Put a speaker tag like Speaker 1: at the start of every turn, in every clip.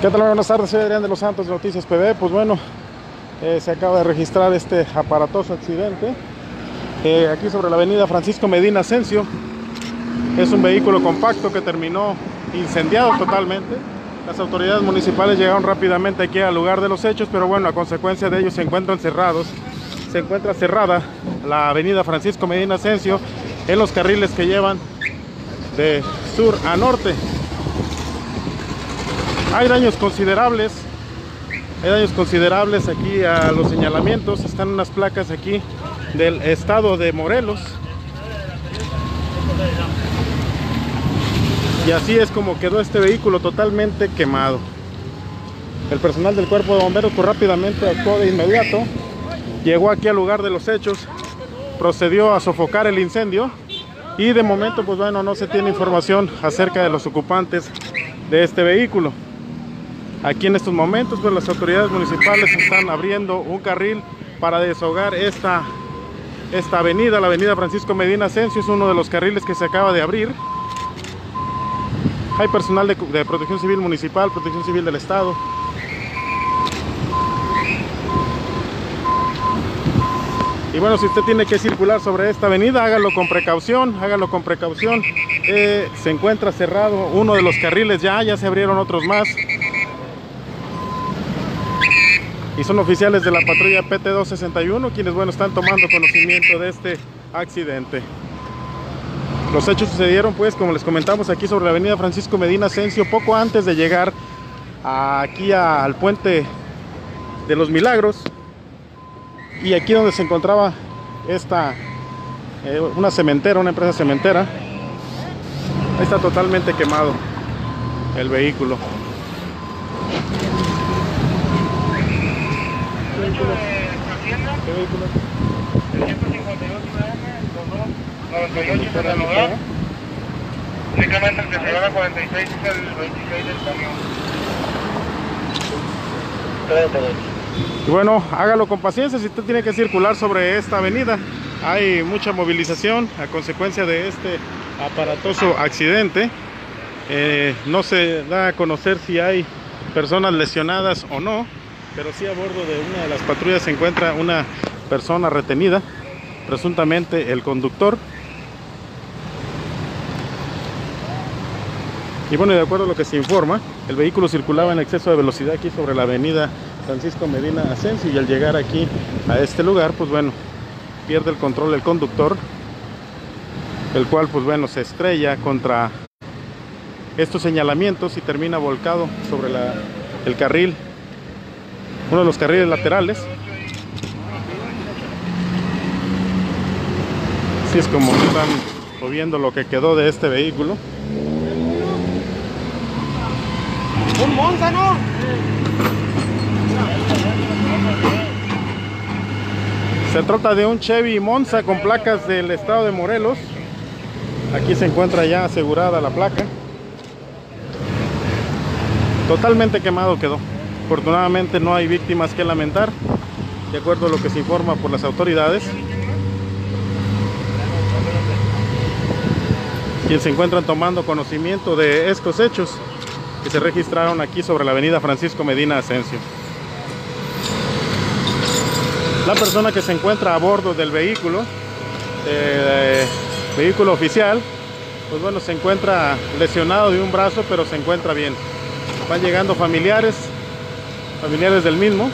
Speaker 1: ¿Qué tal? Buenas tardes, soy Adrián de los Santos de Noticias PB. Pues bueno, se acaba de registrar este aparatoso accidente aquí sobre la avenida Francisco Medina Asensio. Es un vehículo compacto que terminó incendiado totalmente. Las autoridades municipales llegaron rápidamente aquí al lugar de los hechos, pero bueno, a consecuencia de ello se encuentra cerrada la avenida Francisco Medina Asensio en los carriles que llevan de sur a norte. Hay daños considerables aquí a los señalamientos. Están unas placas aquí del estado de Morelos. Y así es como quedó este vehículo, totalmente quemado. El personal del cuerpo de bomberos pues rápidamente actuó de inmediato. Llegó aquí al lugar de los hechos, procedió a sofocar el incendio. Y de momento pues bueno, no se tiene información acerca de los ocupantes de este vehículo. Aquí en estos momentos pues las autoridades municipales están abriendo un carril para desahogar esta avenida. La avenida Francisco Medina Asensio es uno de los carriles que se acaba de abrir. Hay personal de Protección Civil Municipal, Protección Civil del Estado. Y bueno, si usted tiene que circular sobre esta avenida, hágalo con precaución, se encuentra cerrado uno de los carriles, ya se abrieron otros más. Y son oficiales de la patrulla PT-261 quienes, bueno, están tomando conocimiento de este accidente. Los hechos sucedieron, pues, como les comentamos, aquí sobre la avenida Francisco Medina Asensio, poco antes de llegar aquí al puente de los Milagros. Y aquí donde se encontraba una cementera, una empresa cementera, ahí está totalmente quemado el vehículo. ¿Qué vehículo?
Speaker 2: El 152 98 de Sanodar. Únicamente el que se llama 46 es el 26 del camión.
Speaker 1: Y bueno, hágalo con paciencia si usted tiene que circular sobre esta avenida. Hay mucha movilización a consecuencia de este aparatoso accidente. No se da a conocer si hay personas lesionadas o no, pero sí a bordo de una de las patrullas se encuentra una persona retenida, presuntamente el conductor. Y bueno, de acuerdo a lo que se informa, el vehículo circulaba en exceso de velocidad aquí sobre la avenida Francisco Medina Asensio, y al llegar aquí a este lugar, pues bueno, pierde el control el conductor, el cual pues bueno se estrella contra estos señalamientos y termina volcado sobre el carril, uno de los carriles laterales. Así es como están viendo lo que quedó de este vehículo.
Speaker 2: Un Monza, ¿no?
Speaker 1: Se trata de un Chevy Monza con placas del estado de Morelos. Aquí se encuentra ya asegurada la placa. Totalmente quemado quedó. Afortunadamente no hay víctimas que lamentar, de acuerdo a lo que se informa por las autoridades, quienes se encuentran tomando conocimiento de estos hechos que se registraron aquí sobre la avenida Francisco Medina Asensio. La persona que se encuentra a bordo del vehículo, vehículo oficial, pues bueno, se encuentra lesionado de un brazo, pero se encuentra bien. Van llegando familiares del mismo.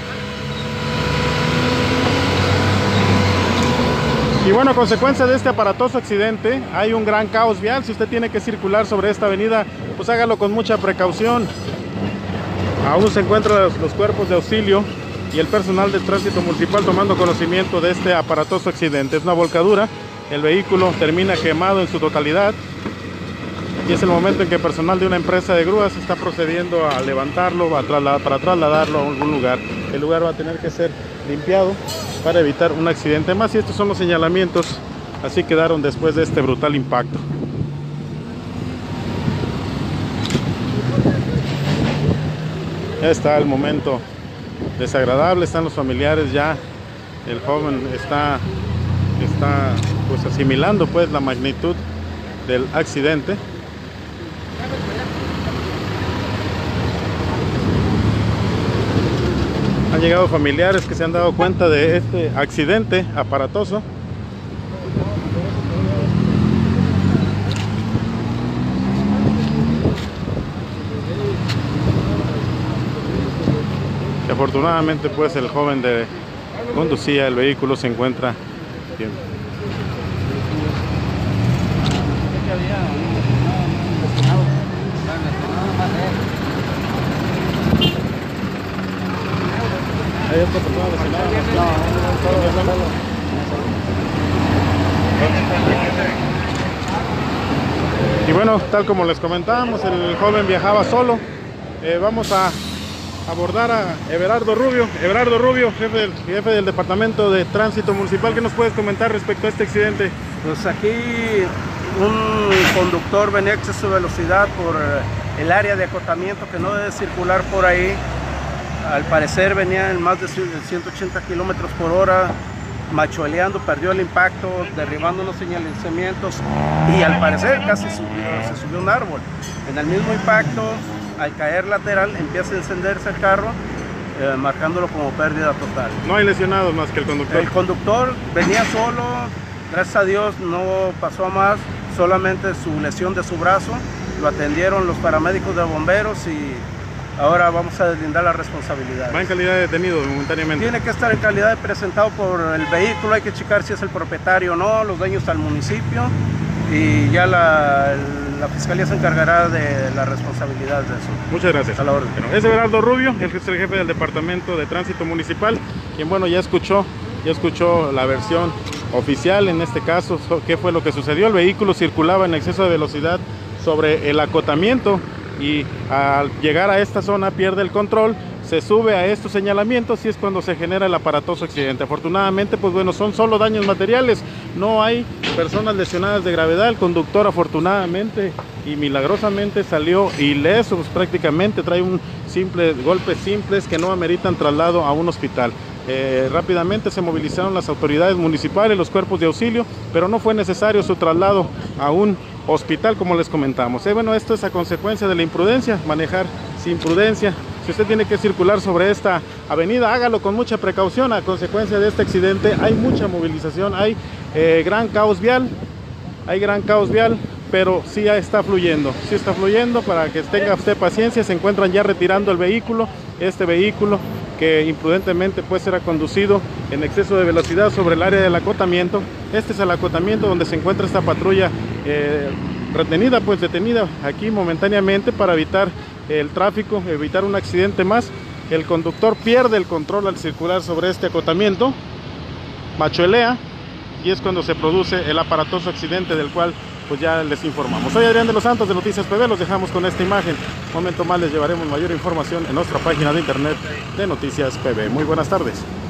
Speaker 1: Y bueno, a consecuencia de este aparatoso accidente, hay un gran caos vial. Si usted tiene que circular sobre esta avenida, pues hágalo con mucha precaución. Aún se encuentran los cuerpos de auxilio y el personal de tránsito municipal tomando conocimiento de este aparatoso accidente. Es una volcadura, el vehículo termina quemado en su totalidad. Y es el momento en que el personal de una empresa de grúas está procediendo a levantarlo, para trasladarlo a algún lugar. El lugar va a tener que ser limpiado para evitar un accidente más. Y estos son los señalamientos, así quedaron después de este brutal impacto. Ya está el momento desagradable, están los familiares ya. El joven está pues asimilando pues la magnitud del accidente. llegado familiares que se han dado cuenta de este accidente aparatoso. Y afortunadamente pues el joven que conducía el vehículo se encuentra bien. ¿Hay otra persona lesionada? Y bueno, tal como les comentábamos, el joven viajaba solo. Vamos a abordar a Everardo Rubio. Everardo Rubio, jefe del Departamento de Tránsito Municipal. ¿Qué nos puedes comentar respecto a este accidente?
Speaker 3: Pues aquí un conductor venía a exceso de velocidad por el área de acotamiento que no debe circular por ahí. Al parecer venía en más de 180 kilómetros por hora, machueleando, perdió el impacto, derribando unos señalizamientos y al parecer casi se subió un árbol. En el mismo impacto, al caer lateral, empieza a encenderse el carro, marcándolo como pérdida total.
Speaker 1: No hay lesionados más que el conductor.
Speaker 3: El conductor venía solo, gracias a Dios no pasó a más, solamente su lesión de su brazo. Lo atendieron los paramédicos de bomberos y ahora vamos a deslindar la responsabilidad.
Speaker 1: ¿Va en calidad de detenido momentáneamente?
Speaker 3: Tiene que estar en calidad de presentado por el vehículo, hay que checar si es el propietario o no, los dueños al municipio y ya la fiscalía se encargará de la responsabilidad de eso.
Speaker 1: Muchas gracias.
Speaker 3: A la orden.
Speaker 1: Bueno, es Everardo Rubio, el jefe del Departamento de Tránsito Municipal, quien bueno ya escuchó la versión oficial en este caso, qué fue lo que sucedió. El vehículo circulaba en exceso de velocidad sobre el acotamiento y al llegar a esta zona pierde el control, se sube a estos señalamientos y es cuando se genera el aparatoso accidente. Afortunadamente, pues bueno, son solo daños materiales, no hay personas lesionadas de gravedad. El conductor afortunadamente y milagrosamente salió ileso, pues prácticamente trae golpes simples que no ameritan traslado a un hospital. Rápidamente se movilizaron las autoridades municipales, los cuerpos de auxilio, pero no fue necesario su traslado a un hospital, como les comentamos. Bueno, esto es a consecuencia de la imprudencia, manejar sin prudencia. Si usted tiene que circular sobre esta avenida, hágalo con mucha precaución. A consecuencia de este accidente hay mucha movilización, hay gran caos vial, pero sí está fluyendo, para que tenga usted paciencia. Se encuentran ya retirando el vehículo, este vehículo que imprudentemente pues era conducido en exceso de velocidad sobre el área del acotamiento. Este es el acotamiento donde se encuentra esta patrulla detenida aquí momentáneamente para evitar el tráfico, evitar un accidente más. El conductor pierde el control al circular sobre este acotamiento, machuelea y es cuando se produce el aparatoso accidente del cual pues ya les informamos. Soy Adrián de los Santos de Noticias PB, los dejamos con esta imagen. Un momento más les llevaremos mayor información en nuestra página de internet de Noticias PB. Muy buenas tardes.